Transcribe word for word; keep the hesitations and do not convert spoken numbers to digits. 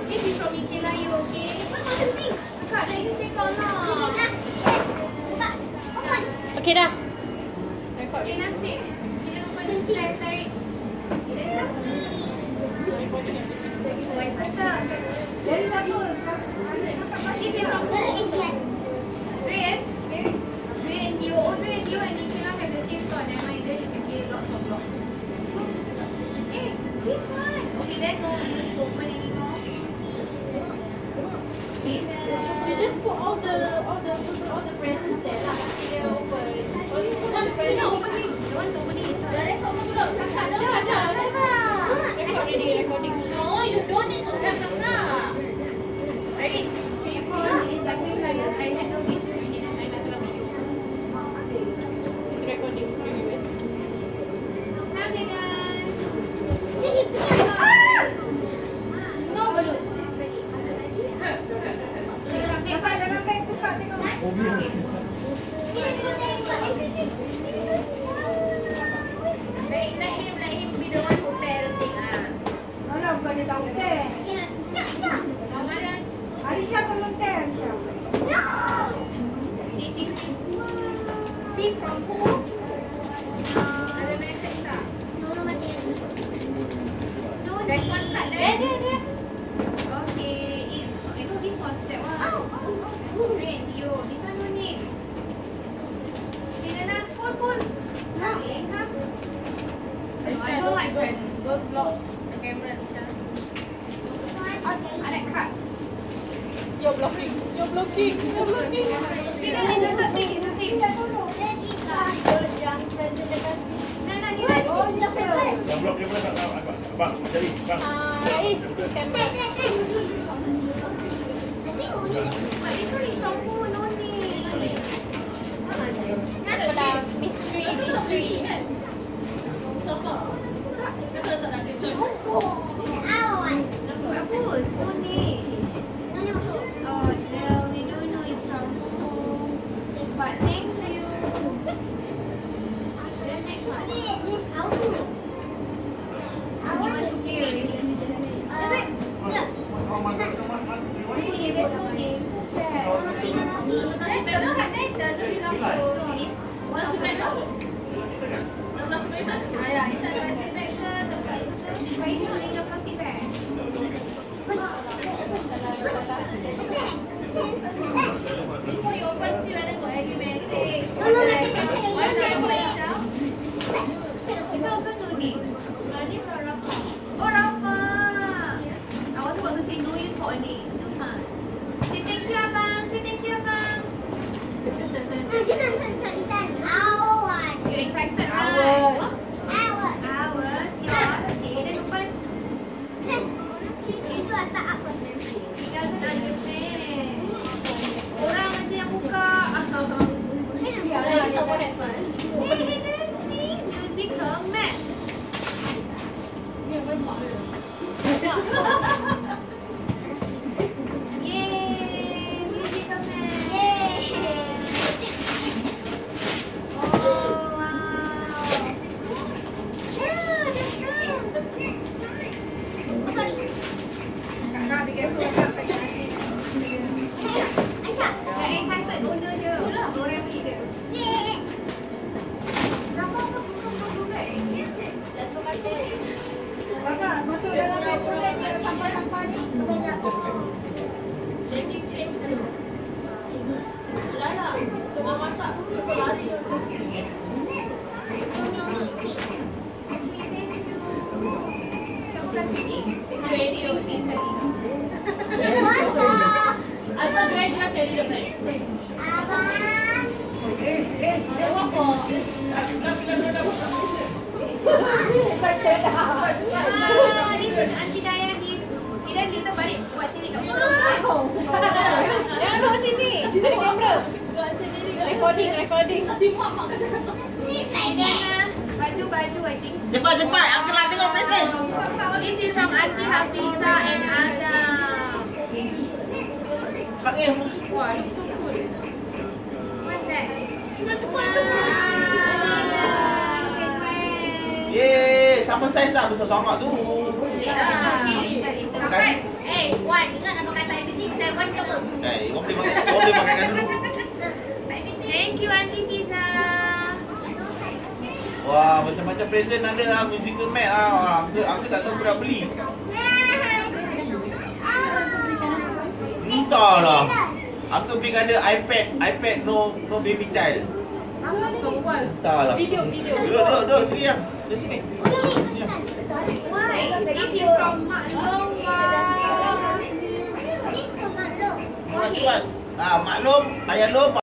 This is from Ike Layu, okay? Kak, dah use take on lah. Okay dah. Okay, nanti. Kita open tarik, tarik. Dari siapa? This is from Ray, eh? Ray and Dio. Oh, Ray and Dio and Nikila have the same thought. Never mind, then you can get lots of blocks. Eh, this one. Okay, then no need to open anymore. Okay, You just put all the all the all the presents there lah. Kita open. Only put all the presents. opening. The one to opening is Dah record belum? Kakak dah dah dah dah. Record already, recording. No, you don't need to have kakak. Iris, before in Takbir Raya, I had no kids already and I nak dalam video. It's recording. Hi Megan. Ah! No balloons. Kakak dalam beg buka tengok. Let, let him, let him be the one who tear the thing lah. Alah, bukan dia tahu teh. Kemarin, Aisyah tolong teh Aisyah. see, see, see. See from who? Uh, ada message tak? No, there's one card there. There, there, there. Okay, it's, you know this was that one. Ray and Dio. This one no need. Sini nak, pull, pull. Okay, huh? No, I don't like presents. Don't block the camera, Nisha. I like cards. You're blocking. You're blocking. You're blocking. See, that is the third thing. It's the same. Yang present dia kasi. Nah, nah, ni lagi. Yang blok dia pula tak tahu. Abang, cari. Bang. Ah, guys, camera. But this one is from who? No need. Apa dah? Mystery, mystery. Bagus. No need. Oh, no, we don't know it's from who. But thank you. Then next one. You want to play already? Really, there's no name. So sad. There's the card there doesn't belong to. No, it's Mana sebenarnya tau? Mana sebenarnya tau? Ayah, ni saya plastic bag ke tempat? but it's not in the plastic bag. Before you open, see whether got any message. It's also no name. Oh, Rafa. I was about to say no use for a name. No fun. Say thank you, Abang. Say thank you, Abang. You excited, right? Hours. Hours. Yeah. Okay, then open. Tinggal kan understand. Orang aja yang buka. Yeah, someone has fun. Hey, hey, Nancy. Musical map. Yay! Musical map. Oh, wow. Yeah, that's right. Kakak be careful kakak. Yang excited owner dia. Orang yang beli dia. Berapa apa buka-buka kan? Jatuh kaki. Kakak masuk dalam beg boleh ke sampah-sampah ni? Checking chase dulu. Lala, tengah masak, tengah lari. Siapa kasih ni? Dengan radio sing tadi. Asal try dia carry the bag. Ada apa? Ah, ni Aunty Daya di kita kita balik buat sini kat rumah. Jangan bawa sini. Sini ada kamera. Recording, recording. Kasih mak mak kasih kata. Megan, baju-baju I think. Cepat cepat, aku nak tengok present. This is from Aunty Hafiza and Adam. Pakai. Wah, looks so cool. What's that? Cepat cepat cepat. Ah, can wear. Yeay, sama saiz tak besar sangat tu. Okay. Okay. Eh, why? Wan, ingat nak pakai tak everything macam Wan ke apa? Eh, kau boleh pakai, kau boleh pakaikan dulu. Thank you Auntie Fiza. Wah, macam-macam present ada lah, musical mat lah. Wah, aku, aku tak tahu aku nak beli. Entahlah. Aku belikan dia iPad, iPad no no baby child. Entahlah. Video, video. Duduk, duduk, duduk sini lah. Duduk sini. Sini lah. Why? This is from Mak Long. Wow. Cepat, cepat. Ah, maklum, ayah Long.